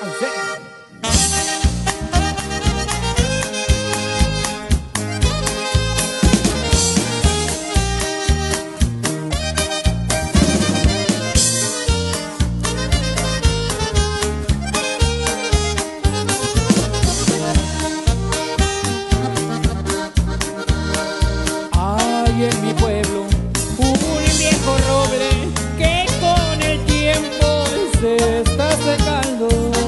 Hay en mi pueblo un viejo roble que con el tiempo se está secando.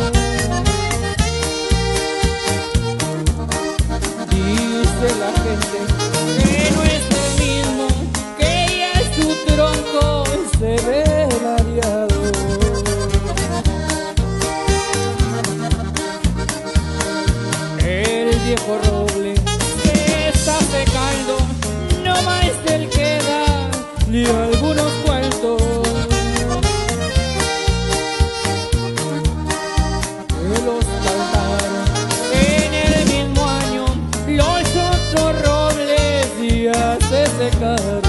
Dice la gente que no es el mismo, que ya su tronco se ve variado. El viejo roble se está secando, no más él queda ni algunos cuentos que los plantaron en el mismo año. Los otros robles ya se secaron.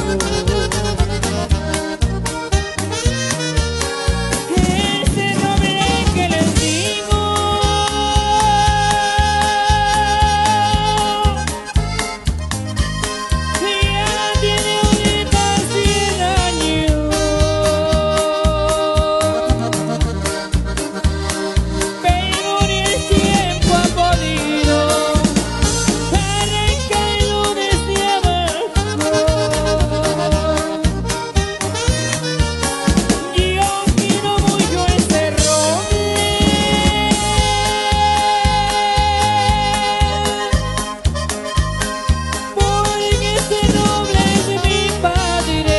Ese roble que les digo ya tiene ahorita 100 años, pero ni el tiempo ha podido arrancarlo desde abajo. Yo quiero mucho ese roble, porque ese roble es mi padre.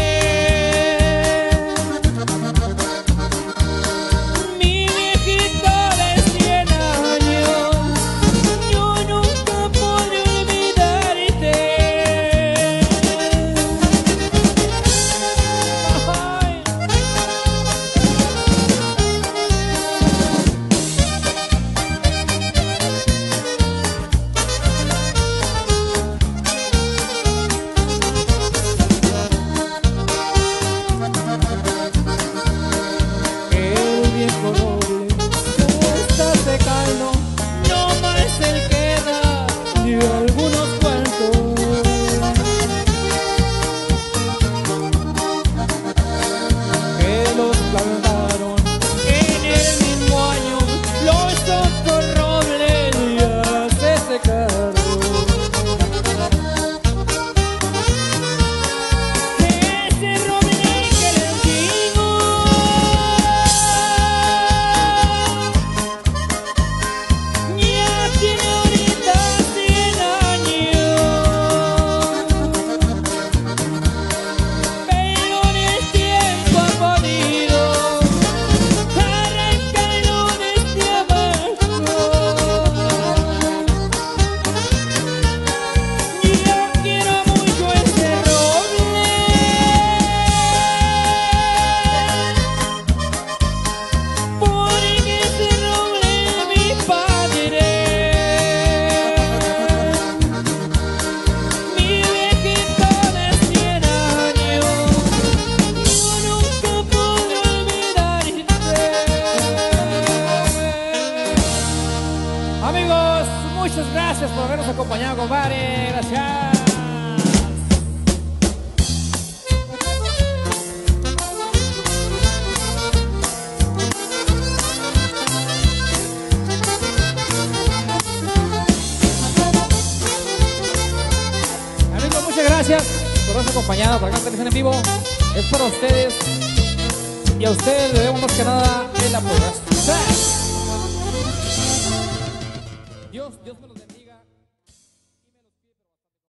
Mi viejito de 100 años, yo nunca podré olvidarte. Ay. El viejo roble está secando, no más él queda ni algunos cuentos que los plantaron en el mismo año. Los otros robles ya se secaron. Ese roble que les digo ya tiene ahorita 100 años, pero ni el tiempo ha podido arrancarlo desde abajo. Yo quiero mucho ese roble, porque ese roble es mi padre. Mi viejito de 100 años, yo nunca podré olvidarte. Amigos, muchas gracias por habernos acompañado, compadre. Gracias. Amigos, muchas gracias por habernos acompañado para que nos en vivo. Es para ustedes y a ustedes le debemos más que nada el apoyo. Dios me los bendiga.